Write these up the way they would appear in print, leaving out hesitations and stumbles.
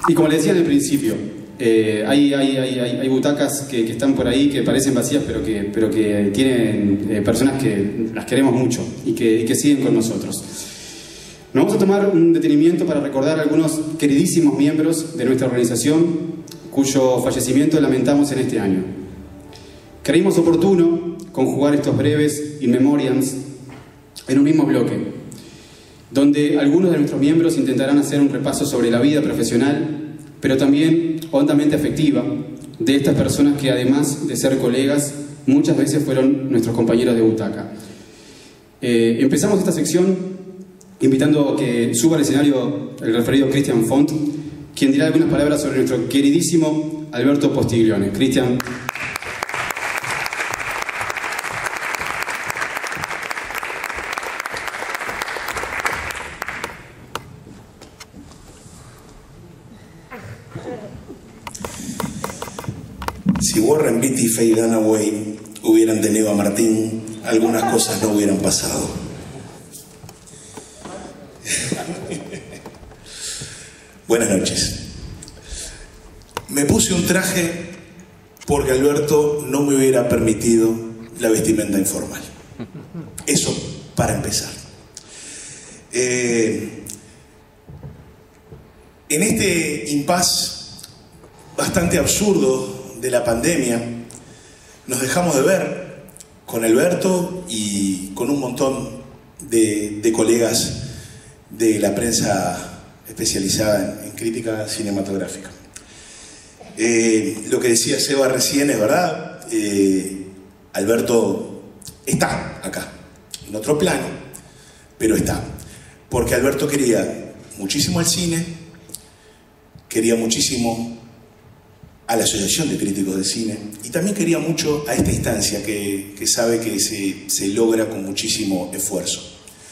Y como le decía en el principio, hay butacas que están por ahí que parecen vacías, pero que tienen personas que las queremos mucho y que siguen con nosotros. Nos vamos a tomar un detenimiento para recordar a algunos queridísimos miembros de nuestra organización cuyo fallecimiento lamentamos en este año. Creímos oportuno conjugar estos breves in memoriams en un mismo bloque, donde algunos de nuestros miembros intentarán hacer un repaso sobre la vida profesional, pero también hondamente afectiva, de estas personas que, además de ser colegas, muchas veces fueron nuestros compañeros de butaca. Empezamos esta sección invitando a que suba al escenario el referido Cristian Font, quien dirá algunas palabras sobre nuestro queridísimo Alberto Postiglione. Cristian. Si Warren Beatty y Faye Dunaway hubieran tenido a Martín, algunas cosas no hubieran pasado. Buenas noches. Me puse un traje porque Alberto no me hubiera permitido la vestimenta informal. Eso para empezar. En este impasse bastante absurdo de la pandemia, nos dejamos de ver con Alberto y con un montón de colegas de la prensa especializada en crítica cinematográfica. Lo que decía Seba recién es verdad. Alberto está acá, en otro plano, pero está. Porque Alberto quería muchísimo al cine, quería muchísimo a la Asociación de Críticos de Cine y también quería mucho a esta instancia que sabe que se logra con muchísimo esfuerzo.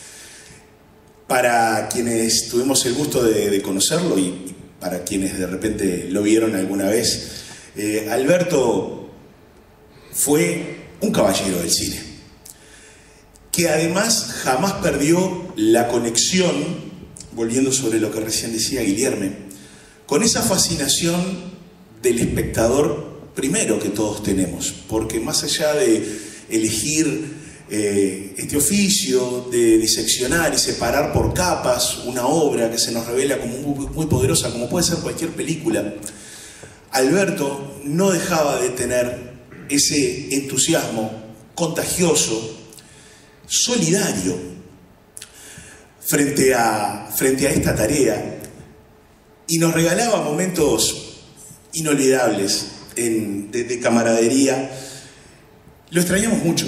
Para quienes tuvimos el gusto de conocerlo y para quienes de repente lo vieron alguna vez, Alberto fue un caballero del cine, que además jamás perdió la conexión, volviendo sobre lo que recién decía Guilherme, con esa fascinación del espectador primero que todos tenemos, porque más allá de elegir este oficio de diseccionar y separar por capas una obra que se nos revela como muy poderosa, como puede ser cualquier película, Alberto no dejaba de tener ese entusiasmo contagioso, solidario, frente a esta tarea, y nos regalaba momentos inolvidables de camaradería. Lo extrañamos mucho.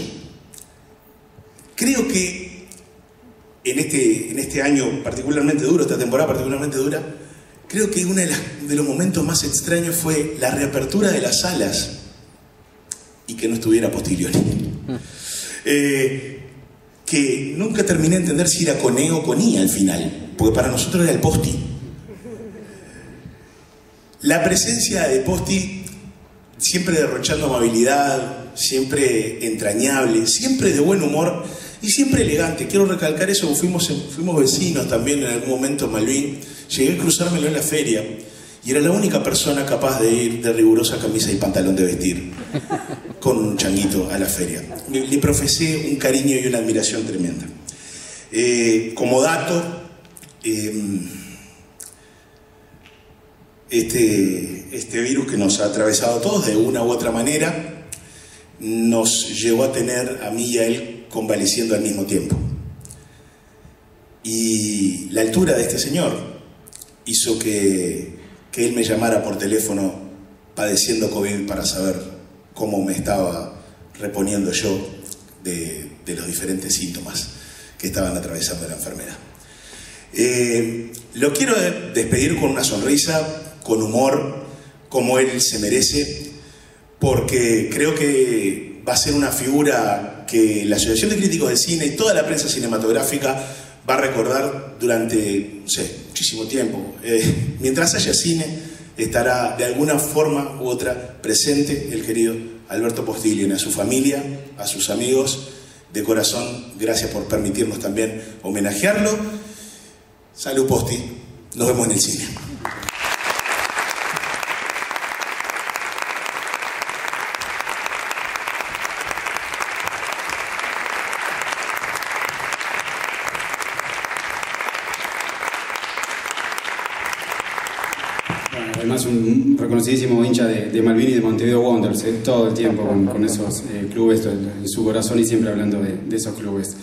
Creo que en este año particularmente duro, esta temporada particularmente dura, creo que uno de los momentos más extraños fue la reapertura de las salas y que no estuviera Postiglione. Que nunca terminé de entender si era con E o con I al final, porque para nosotros era el Posti. La presencia de Posti, siempre derrochando amabilidad, siempre entrañable, siempre de buen humor y siempre elegante. Quiero recalcar eso, porque fuimos vecinos también en algún momento en Malvin. Llegué a cruzármelo en la feria y era la única persona capaz de ir de rigurosa camisa y pantalón de vestir con un changuito a la feria. Le profesé un cariño y una admiración tremenda. Como dato, este virus que nos ha atravesado a todos de una u otra manera nos llevó a tener a mí y a él convaleciendo al mismo tiempo. Y la altura de este señor hizo que él me llamara por teléfono padeciendo COVID para saber cómo me estaba reponiendo yo de los diferentes síntomas que estaban atravesando la enfermedad. Lo quiero despedir con una sonrisa, con humor, como él se merece, porque creo que va a ser una figura que la Asociación de Críticos de Cine y toda la prensa cinematográfica va a recordar durante, no sé, muchísimo tiempo. Mientras haya cine, estará de alguna forma u otra presente el querido Alberto Postiglione. A su familia, a sus amigos, de corazón, gracias por permitirnos también homenajearlo. Salud, Posti. Nos vemos en el cine. además un reconocidísimo hincha de Malvin y de Montevideo Wanderers, todo el tiempo con esos clubes en su corazón y siempre hablando de esos clubes.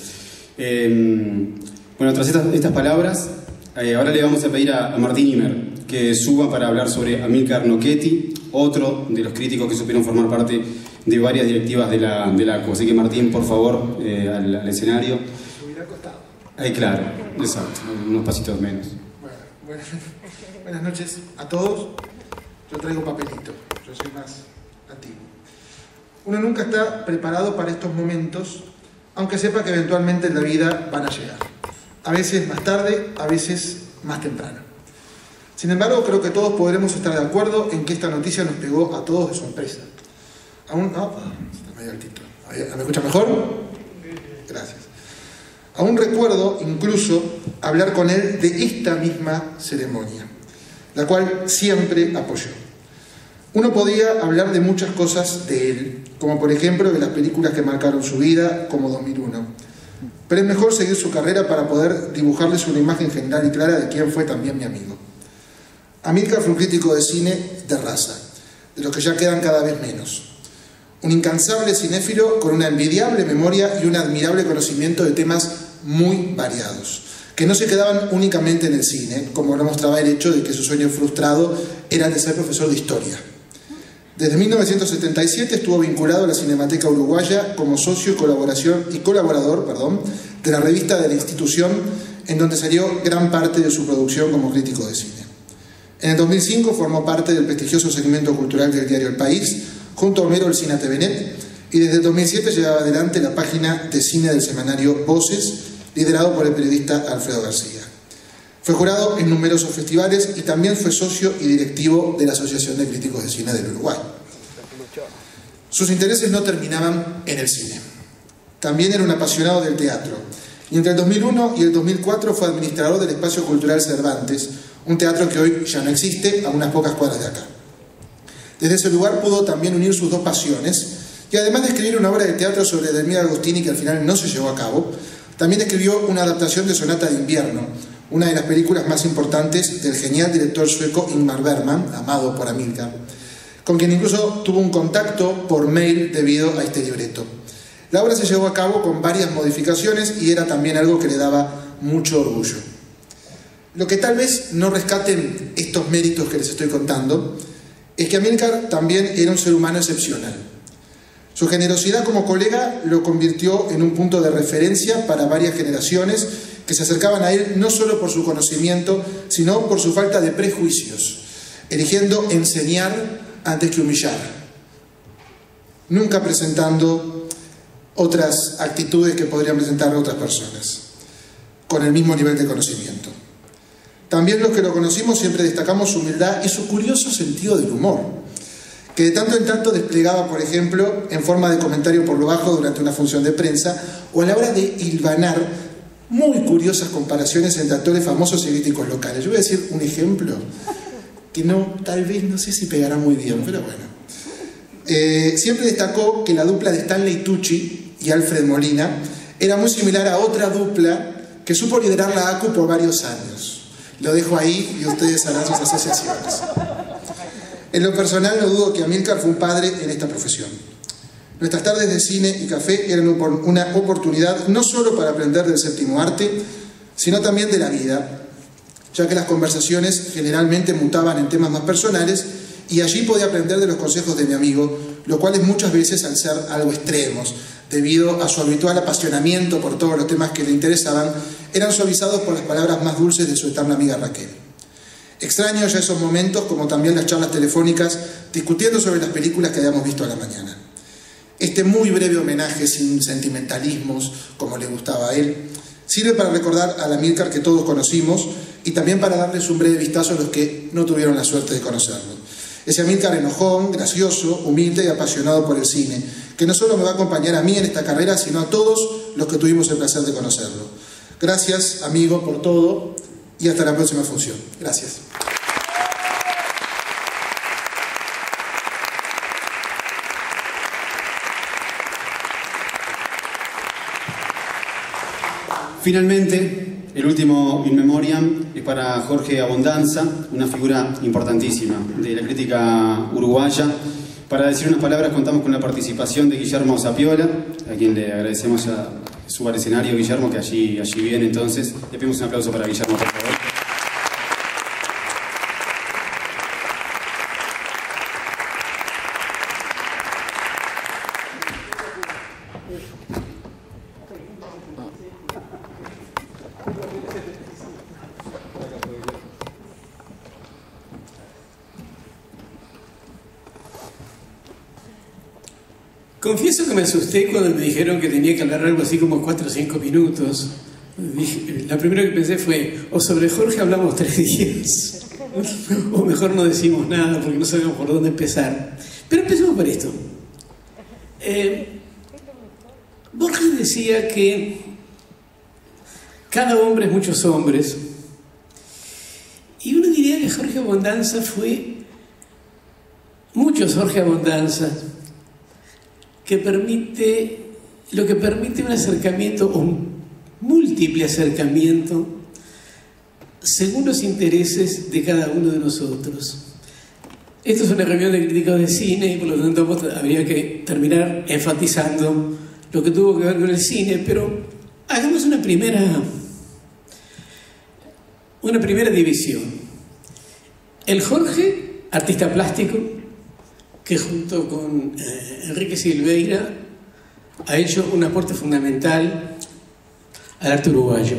Bueno, tras estas palabras, ahora le vamos a pedir a Martín Imer que suba para hablar sobre Amílcar Nochetti, otro de los críticos que supieron formar parte de varias directivas de la ACU. Así que Martín, por favor, al escenario. Subir al costado. Ahí, claro, exacto, unos pasitos menos. Bueno, buenas noches a todos. Yo traigo papelito, yo soy más antiguo. Uno nunca está preparado para estos momentos, aunque sepa que eventualmente en la vida van a llegar. A veces más tarde, a veces más temprano. Sin embargo, creo que todos podremos estar de acuerdo en que esta noticia nos pegó a todos de sorpresa. Aún, está medio altito. ¿Me escucha mejor? Gracias. Aún recuerdo incluso hablar con él de esta misma ceremonia, la cual siempre apoyó. Uno podía hablar de muchas cosas de él, como por ejemplo de las películas que marcaron su vida, como 2001. Pero es mejor seguir su carrera para poder dibujarles una imagen general y clara de quién fue también mi amigo. Amílcar fue un crítico de cine de raza, de los que ya quedan cada vez menos. Un incansable cinéfilo con una envidiable memoria y un admirable conocimiento de temas muy variados, que no se quedaban únicamente en el cine, como lo mostraba el hecho de que su sueño frustrado era el de ser profesor de historia. Desde 1977 estuvo vinculado a la Cinemateca Uruguaya como socio y colaborador de la revista de la institución, en donde salió gran parte de su producción como crítico de cine. En el 2005 formó parte del prestigioso segmento cultural del diario El País, junto a Homero El Cine TVNet, y desde el 2007 llevaba adelante la página de cine del semanario Voces, liderado por el periodista Alfredo García. Fue jurado en numerosos festivales y también fue socio y directivo de la Asociación de Críticos de Cine del Uruguay. Sus intereses no terminaban en el cine. También era un apasionado del teatro, y entre el 2001 y el 2004 fue administrador del Espacio Cultural Cervantes, un teatro que hoy ya no existe, a unas pocas cuadras de acá. Desde ese lugar pudo también unir sus dos pasiones, y además de escribir una obra de teatro sobre Edelmira Agostini que al final no se llevó a cabo, también escribió una adaptación de Sonata de Invierno, una de las películas más importantes del genial director sueco Ingmar Bergman, amado por Amílcar, con quien incluso tuvo un contacto por mail debido a este libreto. La obra se llevó a cabo con varias modificaciones y era también algo que le daba mucho orgullo. Lo que tal vez no rescaten estos méritos que les estoy contando es que Amílcar también era un ser humano excepcional. Su generosidad como colega lo convirtió en un punto de referencia para varias generaciones que se acercaban a él no solo por su conocimiento, sino por su falta de prejuicios, eligiendo enseñar antes que humillar, nunca presentando otras actitudes que podrían presentar otras personas, con el mismo nivel de conocimiento. También los que lo conocimos siempre destacamos su humildad y su curioso sentido del humor, que de tanto en tanto desplegaba, por ejemplo, en forma de comentario por lo bajo durante una función de prensa, o a la hora de hilvanar muy curiosas comparaciones entre actores famosos y críticos locales. Yo voy a decir un ejemplo que tal vez no sé si pegará muy bien, pero bueno. Siempre destacó que la dupla de Stanley Tucci y Alfred Molina era muy similar a otra dupla que supo liderar la ACU por varios años. Lo dejo ahí y ustedes harán sus asociaciones. En lo personal no dudo que Amílcar fue un padre en esta profesión. Nuestras tardes de cine y café eran una oportunidad no solo para aprender del séptimo arte, sino también de la vida, ya que las conversaciones generalmente mutaban en temas más personales y allí podía aprender de los consejos de mi amigo, lo cual es muchas veces al ser algo extremos, debido a su habitual apasionamiento por todos los temas que le interesaban, eran suavizados por las palabras más dulces de su eterna amiga Raquel. Extraño ya esos momentos, como también las charlas telefónicas discutiendo sobre las películas que habíamos visto a la mañana. Este muy breve homenaje, sin sentimentalismos, como le gustaba a él, sirve para recordar al Amílcar que todos conocimos y también para darles un breve vistazo a los que no tuvieron la suerte de conocerlo. Ese Amílcar enojón, gracioso, humilde y apasionado por el cine, que no solo me va a acompañar a mí en esta carrera, sino a todos los que tuvimos el placer de conocerlo. Gracias, amigo, por todo y hasta la próxima función. Gracias. Finalmente, el último In Memoriam es para Jorge Abondanza, una figura importantísima de la crítica uruguaya. Para decir unas palabras contamos con la participación de Guillermo Zapiola, a quien le agradecemos a suba al escenario, Guillermo, que allí viene. Entonces le pedimos un aplauso para Guillermo, por favor. Confieso que me asusté cuando me dijeron que tenía que hablar algo así como 4 o 5 minutos. La primera que pensé fue, o sobre Jorge hablamos 3 días, o mejor no decimos nada porque no sabemos por dónde empezar. Pero empecemos por esto. Borges decía que cada hombre es muchos hombres, y uno diría que Jorge Abondanza fue muchos Jorge Abondanza, lo que permite un acercamiento, o un múltiple acercamiento, según los intereses de cada uno de nosotros. Esto es una reunión de críticos de cine y por lo tanto habría que terminar enfatizando lo que tuvo que ver con el cine, pero hagamos una primera división. El Jorge, artista plástico, que junto con Enrique Silveira ha hecho un aporte fundamental al arte uruguayo.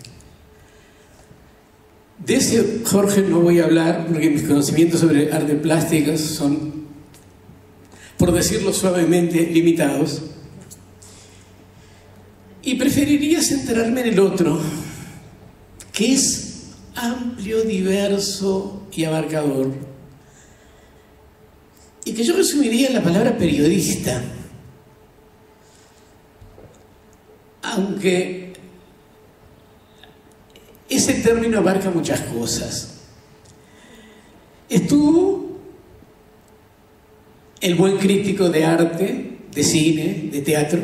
De ese Jorge no voy a hablar porque mis conocimientos sobre arte plásticas son, por decirlo suavemente, limitados. Y preferiría centrarme en el otro, que es amplio, diverso y abarcador, y que yo resumiría en la palabra periodista, aunque ese término abarca muchas cosas. Estuvo el buen crítico de arte, de cine, de teatro,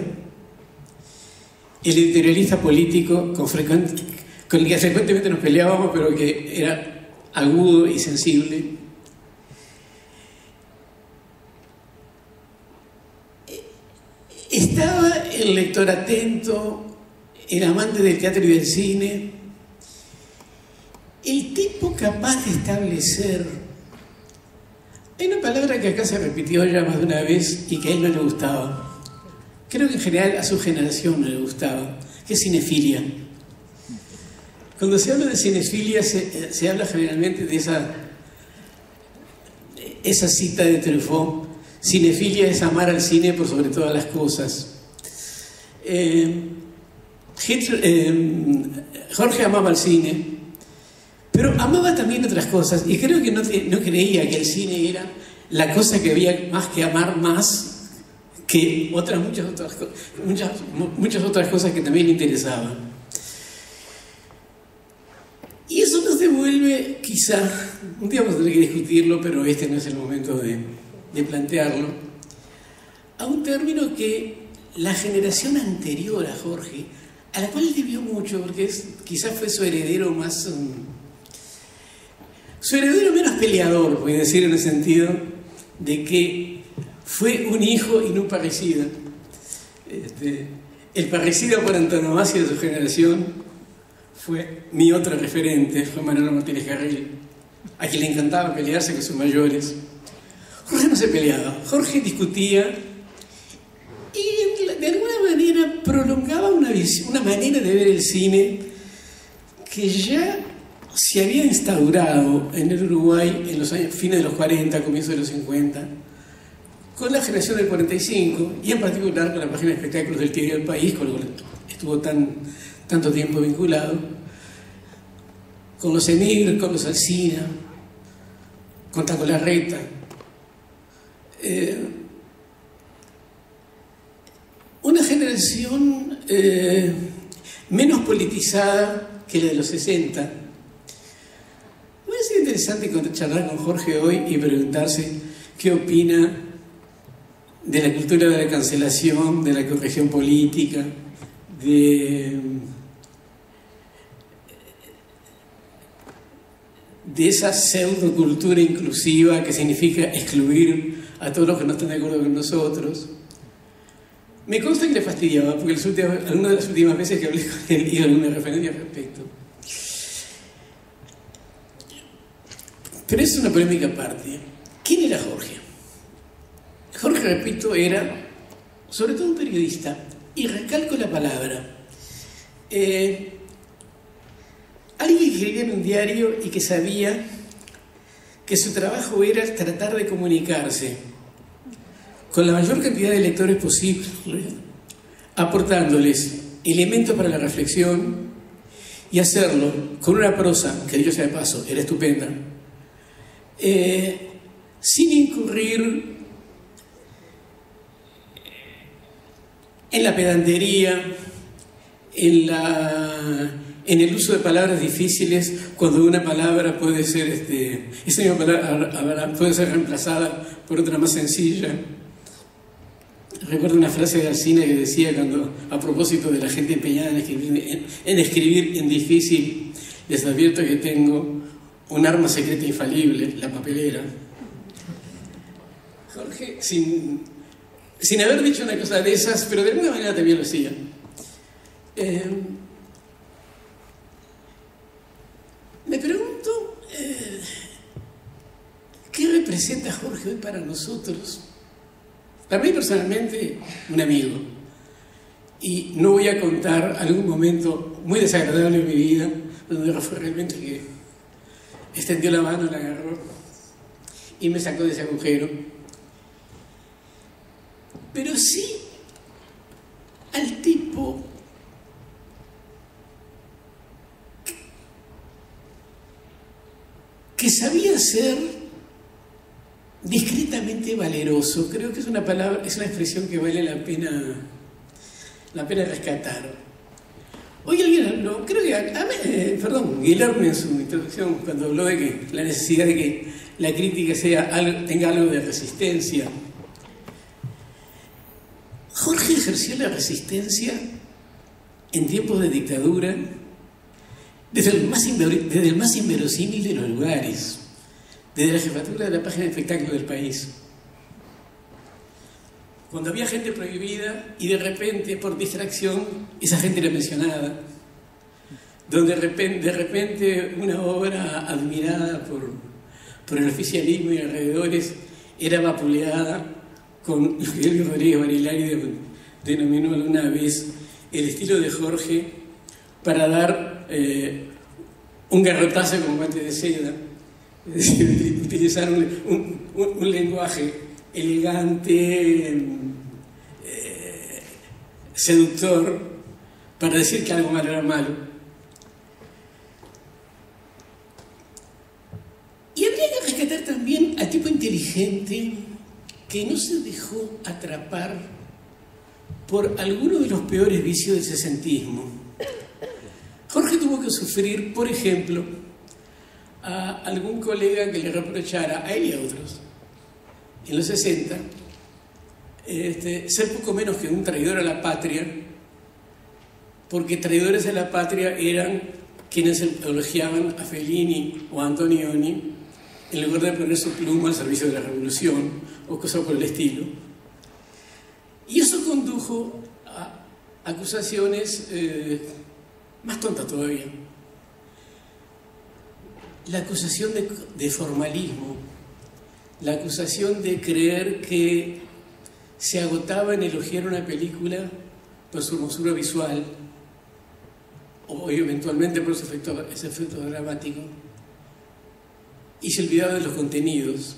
el editorialista político con el que frecuentemente nos peleábamos, pero que era agudo y sensible. Estaba el lector atento, el amante del teatro y del cine, el tipo capaz de establecer. Hay una palabra que acá se repitió ya más de una vez y que a él no le gustaba. Creo que en general a su generación no le gustaba, que es cinefilia. Cuando se habla de cinefilia se habla generalmente de esa cita de Truffaut: cinefilia es amar al cine por sobre todas las cosas. Jorge amaba al cine, pero amaba también otras cosas, y creo que no creía que el cine era la cosa que había más que amar más que muchas otras cosas que también le interesaban. Y eso nos devuelve, quizá, un día vamos a tener que discutirlo, pero este no es el momento de plantearlo, a un término que la generación anterior a Jorge, a la cual debió mucho, porque quizás fue su heredero más... su heredero menos peleador, voy a decir, en el sentido de que fue un hijo y no un parricida. El parricida por antonomasia de su generación fue mi otro referente, fue Manolo Martínez Carril, a quien le encantaba pelearse con sus mayores. Jorge no se peleaba, Jorge discutía y de alguna manera prolongaba una manera de ver el cine que ya se había instaurado en el Uruguay en los años fines de los 40, comienzos de los 50, con la generación del 45 y en particular con la página de espectáculos del Diario del País, con lo que estuvo tanto tiempo vinculado, con los Emir, con los Alsina, con Taco Larreta. Una generación menos politizada que la de los 60. Hubiera sido interesante charlar con Jorge hoy y preguntarse qué opina de la cultura de la cancelación, de la corrección política, de de esa pseudocultura inclusiva que significa excluir a todos los que no están de acuerdo con nosotros. Me consta que le fastidiaba, porque algunas de las últimas veces que hablé con él hice alguna referencia al respecto. Pero es una polémica aparte. ¿Quién era Jorge? Jorge, repito, era sobre todo un periodista, y recalco la palabra. Alguien que escribía en un diario y que sabía que su trabajo era tratar de comunicarse con la mayor cantidad de lectores posible, aportándoles elementos para la reflexión y hacerlo con una prosa, que dicho sea de paso, era estupenda, sin incurrir en la pedantería, en el uso de palabras difíciles, cuando una palabra puede ser, esa misma palabra puede ser reemplazada por otra más sencilla. Recuerdo una frase de Alsina que decía, a propósito de la gente empeñada en escribir en difícil, les advierto que tengo un arma secreta infalible, la papelera. Jorge, sin haber dicho una cosa de esas, pero de alguna manera también lo hacía. Me pregunto, ¿qué representa Jorge hoy para nosotros? Para mí personalmente, un amigo. Y no voy a contar algún momento muy desagradable en mi vida, donde fue realmente que extendió la mano, la agarró y me sacó de ese agujero. Pero sí al tipo que sabía ser discretamente valeroso. Creo que es una palabra, es una expresión que vale la pena rescatar. Hoy alguien habló, creo que, Guillermo en su introducción, cuando habló de que la necesidad de que la crítica tenga algo de resistencia. Jorge ejerció la resistencia en tiempos de dictadura desde el más inverosímil de los lugares, desde la jefatura de la página de espectáculo del país. Cuando había gente prohibida y de repente, por distracción, esa gente era mencionada. Donde de repente una obra admirada por el oficialismo y alrededores era vapuleada con lo que Elvio Rodríguez Barilari denominó alguna vez el estilo de Jorge para dar un garrotazo con guante de seda. Es decir, utilizar un lenguaje elegante, seductor, para decir que algo malo era malo. Y habría que rescatar también al tipo inteligente que no se dejó atrapar por alguno de los peores vicios del sesentismo. Jorge tuvo que sufrir, por ejemplo, a algún colega que le reprochara, a él y a otros, en los 60, ser poco menos que un traidor a la patria, porque traidores a la patria eran quienes elogiaban a Fellini o a Antonioni en lugar de poner su pluma al servicio de la revolución o cosas por el estilo. Y eso condujo a acusaciones más tontas todavía. La acusación de formalismo, la acusación de creer que se agotaba en elogiar una película por su hermosura visual o eventualmente por ese efecto dramático y se olvidaba de los contenidos.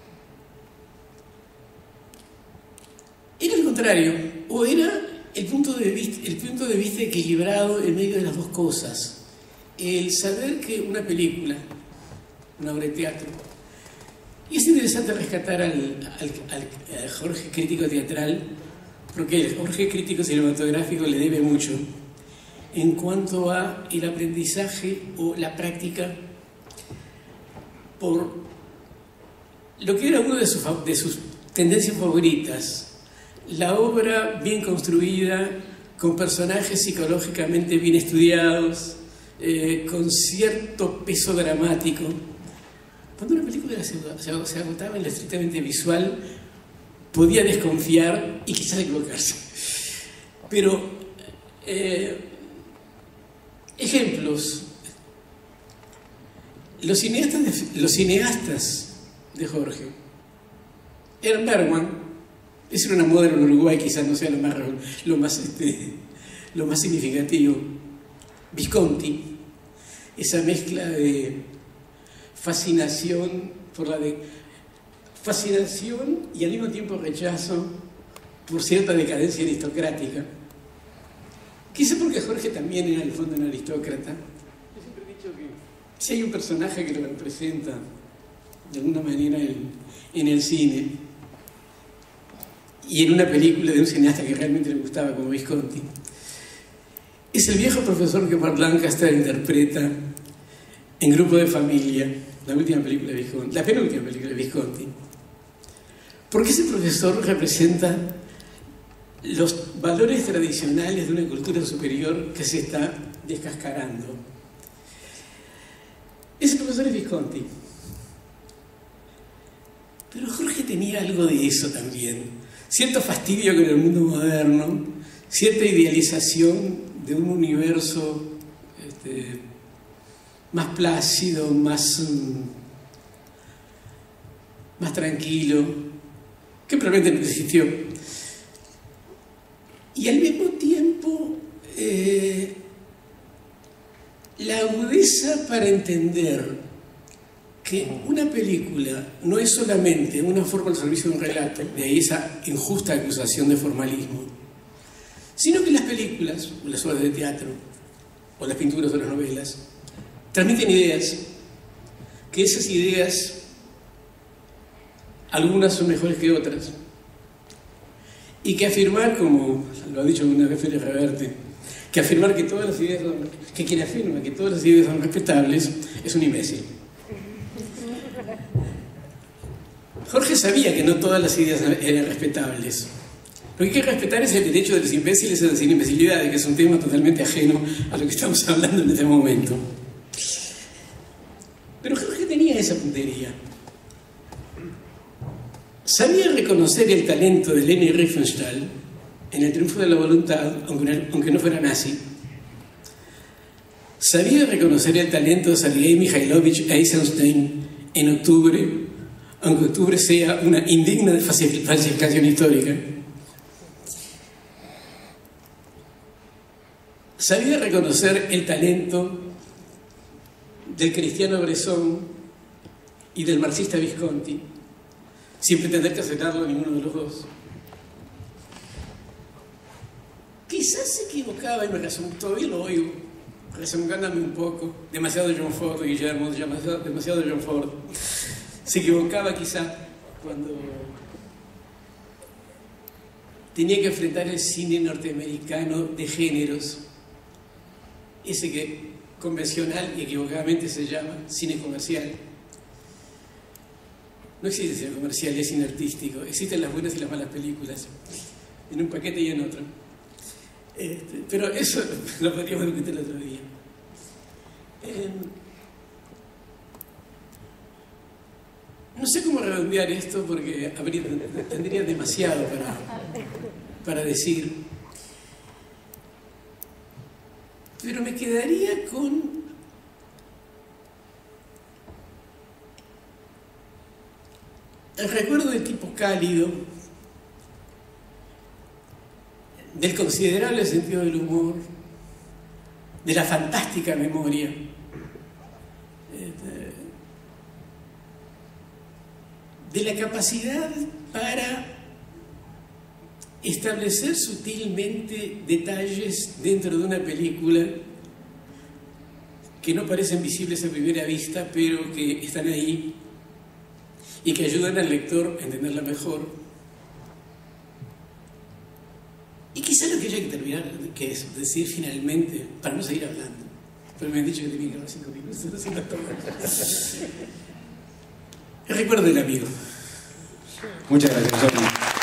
Era el contrario, o era el punto de vista equilibrado en medio de las dos cosas. El saber que una película, una obra de teatro, y es interesante rescatar al Jorge crítico teatral, porque el Jorge crítico cinematográfico le debe mucho en cuanto a el aprendizaje o la práctica por lo que era una de sus tendencias favoritas, la obra bien construida, con personajes psicológicamente bien estudiados, con cierto peso dramático, Cuando una película se agotaba en lo estrictamente visual, podía desconfiar y quizás equivocarse. Pero, ejemplos. Los cineastas de Jorge eran Bergman, es una moda en Uruguay, quizás no sea lo más significativo. Visconti, esa mezcla de fascinación y al mismo tiempo rechazo por cierta decadencia aristocrática. Quizá porque Jorge también era en el fondo un aristócrata. Yo siempre he dicho que si hay un personaje que lo representa de alguna manera en el cine y en una película de un cineasta que realmente le gustaba como Visconti, es el viejo profesor que Burt Lancaster interpreta en Grupo de Familia, la última película de Visconti, la penúltima película de Visconti. Porque ese profesor representa los valores tradicionales de una cultura superior que se está descascarando. Ese profesor es Visconti. Pero Jorge tenía algo de eso también. Cierto fastidio con el mundo moderno, cierta idealización de un universo más plácido, más tranquilo, que probablemente no existió. Y al mismo tiempo, la agudeza para entender que una película no es solamente una forma al servicio de un relato, de ahí esa injusta acusación de formalismo, sino que las películas, o las obras de teatro, o las pinturas o las novelas, transmiten ideas, que esas ideas, algunas son mejores que otras, y que afirmar, como lo ha dicho una vez Félix Reverte, que afirmar que todas las ideas que quien afirma que todas las ideas son respetables es un imbécil. Jorge sabía que no todas las ideas eran respetables. Lo que hay que respetar es el derecho de los imbéciles a decir imbecilidades, que es un tema totalmente ajeno a lo que estamos hablando en este momento. Pero Jorge tenía esa puntería. Sabía reconocer el talento de Leni Riefenstahl en El triunfo de la voluntad, aunque no fuera nazi. Sabía reconocer el talento de Sergei Mikhailovich Eisenstein en Octubre, aunque Octubre sea una indigna falsificación histórica. Sabía reconocer el talento del cristiano Bresson y del marxista Visconti, sin pretender cancelarlo a ninguno de los dos. Quizás se equivocaba, y todavía lo oigo, resemugándome un poco, demasiado John Ford, Guillermo, demasiado John Ford. Se equivocaba quizá cuando tenía que enfrentar el cine norteamericano de géneros, ese que convencional y equivocadamente se llama cine comercial. No existe cine comercial, es cine artístico. Existen las buenas y las malas películas, en un paquete y en otro. Pero eso lo podríamos discutir el otro día. No sé cómo redondear esto porque tendría demasiado para decir. Pero me quedaría con el recuerdo del tipo cálido, del considerable sentido del humor, de la fantástica memoria, de la capacidad para establecer sutilmente detalles dentro de una película que no parecen visibles a primera vista, pero que están ahí y que ayudan al lector a entenderla mejor. Y quizá lo que haya que terminar, que es decir finalmente, para no seguir hablando, pero me han dicho que tenía que hablar 5 minutos, haciendo todo. El recuerdo del amigo. Muchas gracias, Johnny.